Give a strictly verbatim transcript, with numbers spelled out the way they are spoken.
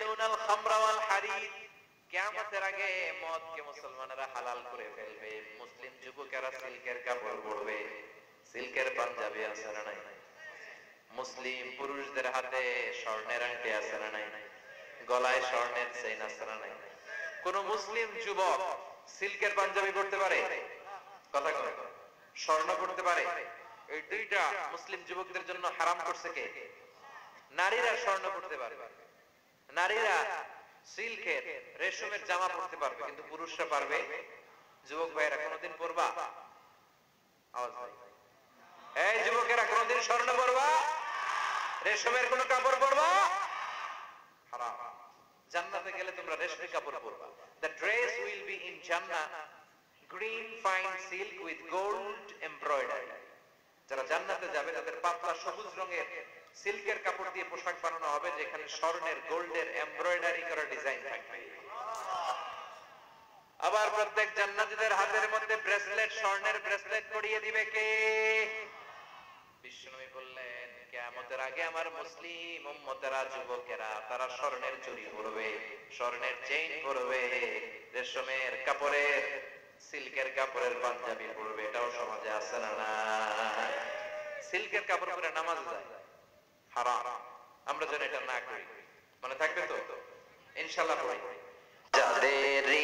ইউহিল্লুনাল খামরা ওয়াল হারির, কিয়ামতের আগে মদকে মুসলমানেরা হালাল করে ফেলবে। মুসলিম যুবকেরা সিল্কের কাপড় পরবে, সিল্কের পাঞ্জাবি আছে না নাই? মুসলিম পুরুষদের হাতে স্বর্ণের আংটি আছে না নাই? গলায় স্বর্ণের চেইন আছে না নাই? কোন মুসলিম যুবক সিল্কের পাঞ্জাবি পরতে পারে? কথা কয় স্বর্ণ পরতে পারে? এই দুইটা মুসলিম যুবকদের জন্য হারাম করছে কে? নারীরা স্বর্ণ পরতে পারবে, নারীরা সিল্কের রেশমের জামা পরতে পারবে, কিন্তু পুরুষরা পারবে? যুবক ভাইয়েরা কোনদিন পরবা? আওয়াজ নাই। এই যুবকেরা কোনদিন স্বর্ণ পরবা? রেশমের কোন কাপড় পরবা? হারাম। জান্নাতে গেলে তোমরা রেশমের কাপড় পরবা। The dress will be in Jannah green fine silk with gold embroidery. যারা জান্নাতে যাবে তাদের পাতলা সবুজ রঙের সিল্কের কাপড় দিয়ে পোশাক বানানো হবে, যেখানে স্বর্ণের গোল্ডের এমব্রয়ডারি করা ডিজাইন থাকবে। আবার প্রত্যেক জান্নাতীদের হাতের মধ্যে ব্রেসলেট, স্বর্ণের ব্রেসলেট পরিয়ে দিবে কে? বিশ্বনবী বললেন, কিয়ামতের আগে আমার মুসলিম উম্মতেরা, যুবকেরা, তারা স্বর্ণের চুড়ি পরবে, স্বর্ণের চেইন পরবে, রেশমের কাপড়ের, সিল্কের কাপড়ের পাঞ্জাবি পরবে। এটাও সমাজে আছে না না? সিল্কের কাপড় পরে নামাজ যায়, হারাম। আমরা যেন এটা না করি। মনে থাকবে তো? ইনশাআল্লাহ পড়ি। যাদের